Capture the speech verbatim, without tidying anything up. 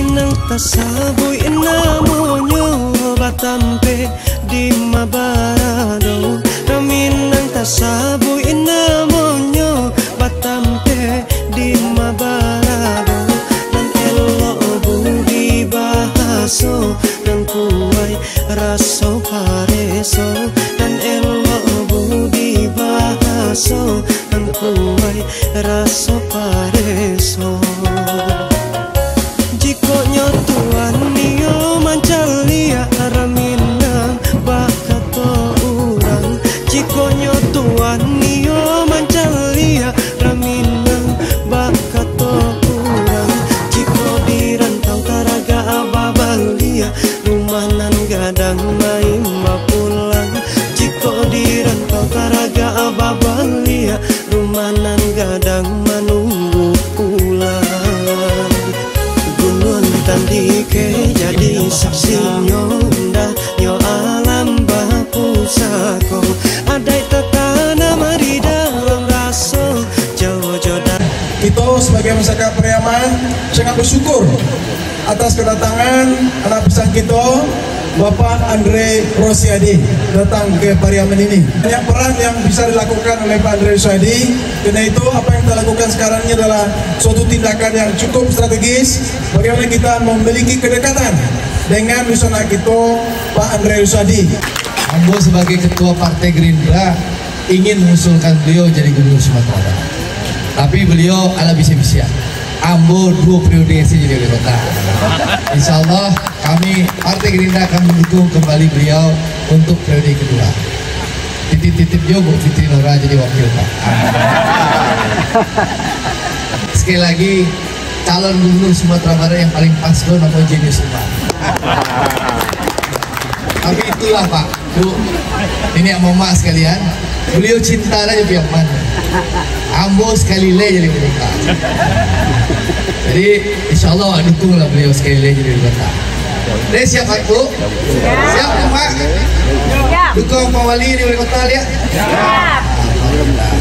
Raminang tasaboy inamonyo batampe di mabarado. Raminang tasaboy inamonyo batampe di mabarado. Dan elo budi bahaso dan kuway raso pareso. Dan elo budi bahaso dan kuway raso pareso. Jikonya tuan niyo mancalia raminang bakato urang. Jikonya tuan niyo mancalia raminang bakato urang. Jiko dirantau taraga ababalia rumanan gadang main mapulang. Jiko dirantau taraga ababalia rumanan gadang manunggu pulang. Gunung tandike jadi saksi nyonda yo alam bapusako. Adai tetana mari dalam raso jauh jodan. Kita sebagai masyarakat Pariaman sangat bersyukur atas kedatangan anak pesan kita Bapak Andre Rosiadi datang ke Pariaman ini. Banyak peran yang bisa dilakukan oleh Pak Andre Rosiadi. Karena itu apa yang kita lakukan sekarang ini adalah suatu tindakan yang cukup strategis. Bagaimana kita memiliki kedekatan dengan Nusana kita Pak Andre Rosiadi. Ambo sebagai ketua Partai Gerindra ingin mengusulkan beliau jadi gubernur Sumatera Barat. Tapi beliau ala bisa-bisa. Ambo dua periode jadi wali kota. Insya Allah kami Partai Gerindra akan mendukung kembali beliau untuk periode kedua. Titip-titip juga Bu Fitri Nora jadi wakil Pak. Sekali lagi calon gubernur Sumatera Barat yang paling pas lo nama jenius Pak. Tapi itulah Pak, Bu, ini yang mama sekalian, beliau cinta aja pihak mana. Ambo sekali le jadi wali kota. Jadi insya Allah dukunglah beliau sekali le jadi wali kota. Dia siap Pak Bu? Siap Pak? Siap. Dukung Pak Wali di wali kota dia? Siap.